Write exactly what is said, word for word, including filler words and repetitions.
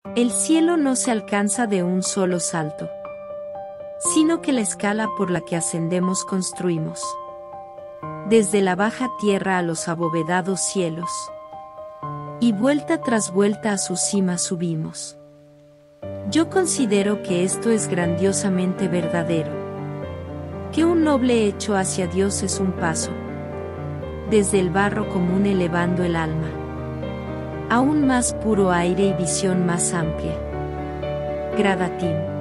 El cielo no se alcanza de un solo salto, sino que la escala por la que ascendemos construimos. Desde la baja tierra a los abovedados cielos. Y vuelta tras vuelta a su cima subimos. Yo considero que esto es grandiosamente verdadero. Que un noble hecho hacia Dios es un paso, desde el barro común elevando el alma, a un más puro aire y visión más amplia. Gradatim.